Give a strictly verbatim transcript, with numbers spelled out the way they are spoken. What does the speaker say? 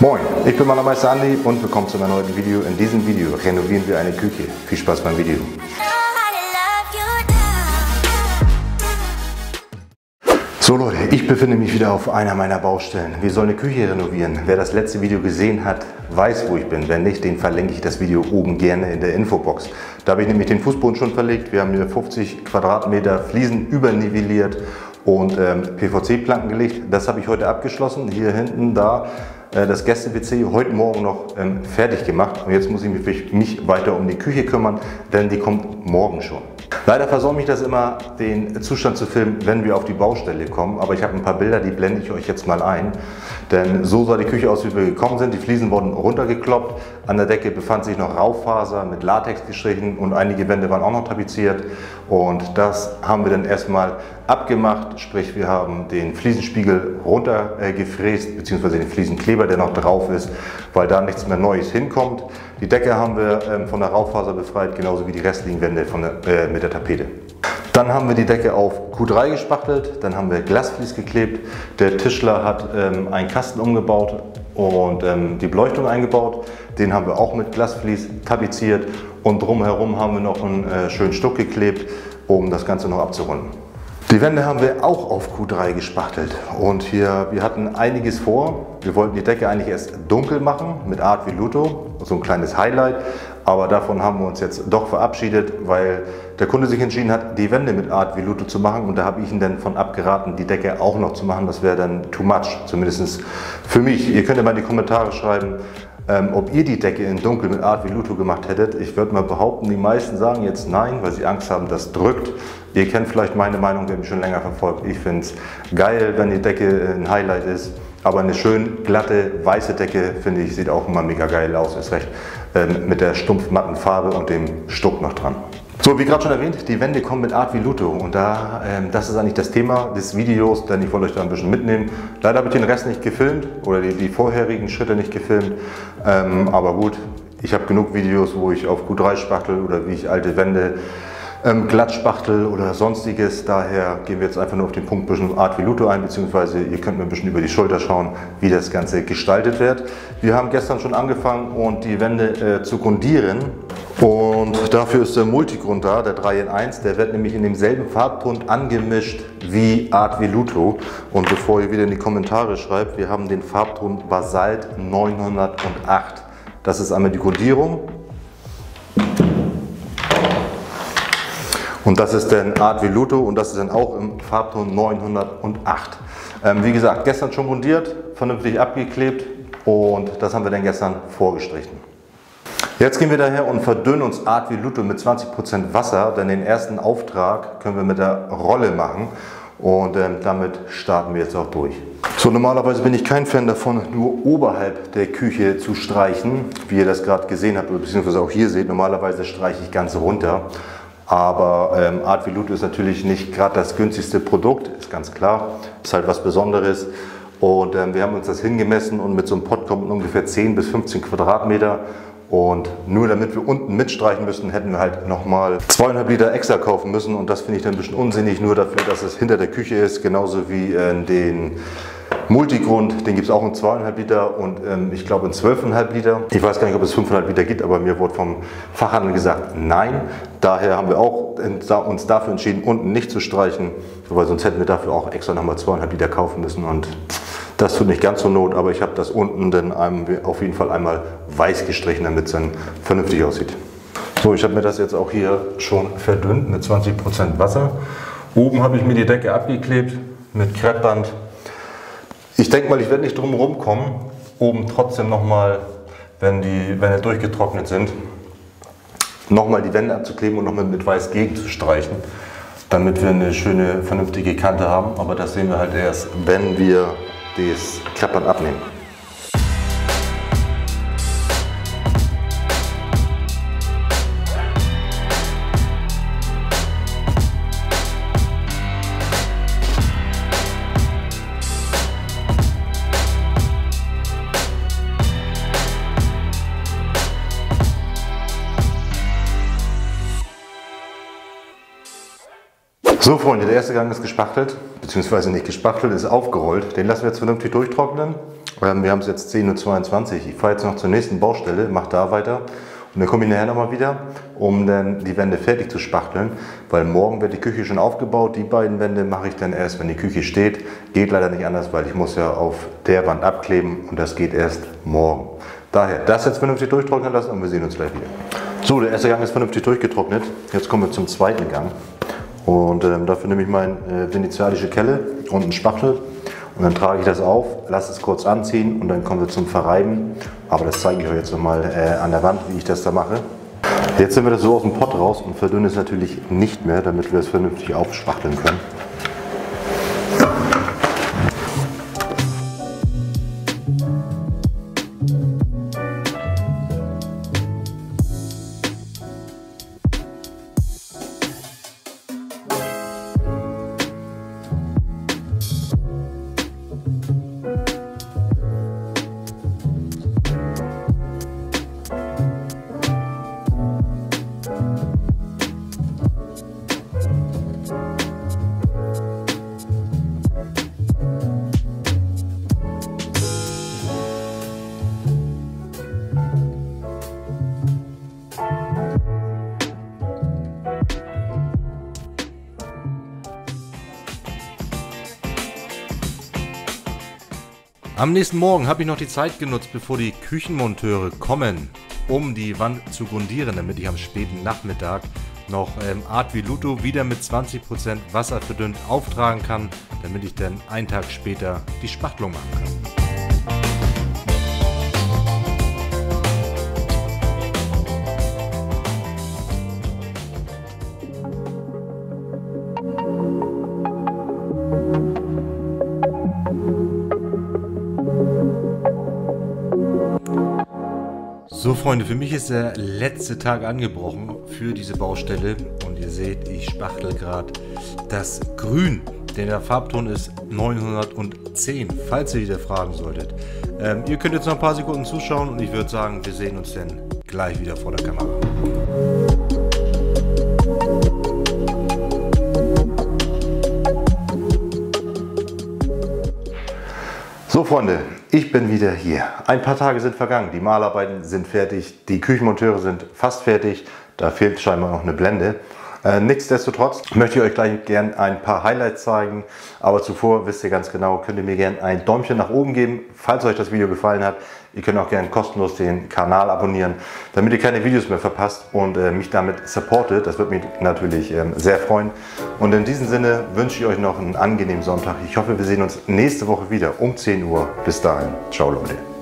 Moin, ich bin Malermeister Andi und willkommen zu meinem neuen Video. In diesem Video renovieren wir eine Küche. Viel Spaß beim Video. So Leute, ich befinde mich wieder auf einer meiner Baustellen. Wir sollen eine Küche renovieren. Wer das letzte Video gesehen hat, weiß, wo ich bin. Wenn nicht, den verlinke ich das Video oben gerne in der Infobox. Da habe ich nämlich den Fußboden schon verlegt. Wir haben hier fünfzig Quadratmeter Fliesen übernivelliert und ähm, P V C-Planken gelegt. Das habe ich heute abgeschlossen. Hier hinten, da, äh, das Gäste-W C heute Morgen noch ähm, fertig gemacht. Und jetzt muss ich mich, mich weiter um die Küche kümmern, denn die kommt morgen schon. Leider versäume ich das immer, den Zustand zu filmen, wenn wir auf die Baustelle kommen. Aber ich habe ein paar Bilder, die blende ich euch jetzt mal ein. Denn so sah die Küche aus, wie wir gekommen sind. Die Fliesen wurden runtergekloppt. An der Decke befand sich noch Raufaser mit Latex gestrichen und einige Wände waren auch noch tapeziert. Und das haben wir dann erstmal abgemacht. Sprich, wir haben den Fliesenspiegel runtergefräst, beziehungsweise den Fliesenkleber, der noch drauf ist, weil da nichts mehr Neues hinkommt. Die Decke haben wir ähm, von der Raufaser befreit, genauso wie die restlichen Wände von der, äh, mit der Tapete. Dann haben wir die Decke auf Q drei gespachtelt, dann haben wir Glasvlies geklebt. Der Tischler hat ähm, einen Kasten umgebaut und ähm, die Beleuchtung eingebaut. Den haben wir auch mit Glasvlies tapeziert und drumherum haben wir noch einen äh, schönen Stuck geklebt, um das Ganze noch abzurunden. Die Wände haben wir auch auf Q drei gespachtelt und hier, wir hatten einiges vor. Wir wollten die Decke eigentlich erst dunkel machen mit Art Velluto, so ein kleines Highlight, aber davon haben wir uns jetzt doch verabschiedet, weil der Kunde sich entschieden hat, die Wände mit Art Velluto zu machen und da habe ich ihn dann von abgeraten, die Decke auch noch zu machen. Das wäre dann too much, zumindest für mich. Ihr könnt ja mal in die Kommentare schreiben, Ähm, ob ihr die Decke in dunkel mit Art Velluto gemacht hättet. Ich würde mal behaupten, die meisten sagen jetzt nein, weil sie Angst haben, das drückt. Ihr kennt vielleicht meine Meinung, wer mich schon länger verfolgt. Ich finde es geil, wenn die Decke ein Highlight ist, aber eine schön glatte, weiße Decke, finde ich, sieht auch immer mega geil aus. Ist recht ähm, mit der stumpfmatten Farbe und dem Stuck noch dran. So, wie gerade schon erwähnt, die Wände kommen mit Art Velluto und da, ähm, das ist eigentlich das Thema des Videos, denn ich wollte euch da ein bisschen mitnehmen. Leider habe ich den Rest nicht gefilmt oder die, die vorherigen Schritte nicht gefilmt, ähm, aber gut, ich habe genug Videos, wo ich auf Q drei spachtel oder wie ich alte Wände ähm, glatt spachtel oder sonstiges. Daher gehen wir jetzt einfach nur auf den Punkt ein bisschen Art Velluto ein, beziehungsweise ihr könnt mir ein bisschen über die Schulter schauen, wie das Ganze gestaltet wird. Wir haben gestern schon angefangen und die Wände äh, zu grundieren. Und dafür ist der Multigrund da, der drei in eins, der wird nämlich in demselben Farbton angemischt wie Art Velluto. Und bevor ihr wieder in die Kommentare schreibt, wir haben den Farbton Basalt neunhundertacht. Das ist einmal die Grundierung. Und das ist dann Art Velluto und das ist dann auch im Farbton neunhundertacht. Ähm, wie gesagt, gestern schon grundiert, vernünftig abgeklebt und das haben wir dann gestern vorgestrichen. Jetzt gehen wir daher und verdünnen uns Art Velluto mit zwanzig Prozent Wasser, denn den ersten Auftrag können wir mit der Rolle machen und ähm, damit starten wir jetzt auch durch. So, normalerweise bin ich kein Fan davon, nur oberhalb der Küche zu streichen, wie ihr das gerade gesehen habt, beziehungsweise auch hier seht. Normalerweise streiche ich ganz runter, aber ähm, Art Velluto ist natürlich nicht gerade das günstigste Produkt, ist ganz klar, ist halt was Besonderes. Und ähm, wir haben uns das hingemessen und mit so einem Pott kommt ungefähr zehn bis fünfzehn Quadratmeter. Und nur damit wir unten mitstreichen müssen, hätten wir halt nochmal zweieinhalb Liter extra kaufen müssen. Und das finde ich dann ein bisschen unsinnig, nur dafür, dass es hinter der Küche ist. Genauso wie äh, den Multigrund, den gibt es auch in zweieinhalb Liter und ähm, ich glaube in zwölfeinhalb Liter. Ich weiß gar nicht, ob es fünfeinhalb Liter gibt, aber mir wurde vom Fachhandel gesagt, nein. Daher haben wir auch uns dafür entschieden, unten nicht zu streichen, weil sonst hätten wir dafür auch extra nochmal zweieinhalb Liter kaufen müssen. Und das tut nicht ganz so Not, aber ich habe das unten dann auf jeden Fall einmal weiß gestrichen, damit es dann vernünftig aussieht. So, ich habe mir das jetzt auch hier schon verdünnt mit zwanzig Prozent Wasser. Oben habe ich mir die Decke abgeklebt mit Kreppband. Ich denke mal, ich werde nicht drum herum kommen, oben trotzdem nochmal, wenn die Wände durchgetrocknet sind, nochmal die Wände abzukleben und nochmal mit Weiß gegenzustreichen, damit wir eine schöne, vernünftige Kante haben. Aber das sehen wir halt erst, wenn wir das Klappband abnehmen. So Freunde, der erste Gang ist gespachtelt, beziehungsweise nicht gespachtelt, ist aufgerollt. Den lassen wir jetzt vernünftig durchtrocknen Ähm, wir haben es jetzt zehn Uhr zweiundzwanzig. Ich fahre jetzt noch zur nächsten Baustelle, mache da weiter. Und dann komme ich nachher nochmal wieder, um dann die Wände fertig zu spachteln, weil morgen wird die Küche schon aufgebaut. Die beiden Wände mache ich dann erst, wenn die Küche steht. Geht leider nicht anders, weil ich muss ja auf der Wand abkleben und das geht erst morgen. Daher das jetzt vernünftig durchtrocknen lassen und wir sehen uns gleich wieder. So, der erste Gang ist vernünftig durchgetrocknet. Jetzt kommen wir zum zweiten Gang. Und ähm, dafür nehme ich meine äh, venezianische Kelle und einen Spachtel. Und dann trage ich das auf, lasse es kurz anziehen und dann kommen wir zum Verreiben. Aber das zeige ich euch jetzt nochmal äh, an der Wand, wie ich das da mache. Jetzt nehmen wir das so aus dem Pott raus und verdünnen es natürlich nicht mehr, damit wir es vernünftig aufspachteln können. Am nächsten Morgen habe ich noch die Zeit genutzt, bevor die Küchenmonteure kommen, um die Wand zu grundieren, damit ich am späten Nachmittag noch ähm, Art wie Luto wieder mit zwanzig Prozent Wasser verdünnt auftragen kann, damit ich dann einen Tag später die Spachtelung machen kann. So Freunde, für mich ist der letzte Tag angebrochen für diese Baustelle und ihr seht, ich spachtel gerade das Grün, denn der Farbton ist neunhundertzehn, falls ihr wieder fragen solltet. Ähm, ihr könnt jetzt noch ein paar Sekunden zuschauen und ich würde sagen, wir sehen uns dann gleich wieder vor der Kamera. So Freunde, ich bin wieder hier. Ein paar Tage sind vergangen, die Malarbeiten sind fertig, die Küchenmonteure sind fast fertig, da fehlt scheinbar noch eine Blende. Äh, nichtsdestotrotz möchte ich euch gleich gerne ein paar Highlights zeigen, aber zuvor wisst ihr ganz genau, könnt ihr mir gerne ein Däumchen nach oben geben, falls euch das Video gefallen hat. Ihr könnt auch gerne kostenlos den Kanal abonnieren, damit ihr keine Videos mehr verpasst und äh, mich damit supportet. Das würde mich natürlich ähm, sehr freuen. Und in diesem Sinne wünsche ich euch noch einen angenehmen Sonntag. Ich hoffe, wir sehen uns nächste Woche wieder um zehn Uhr. Bis dahin. Ciao Leute.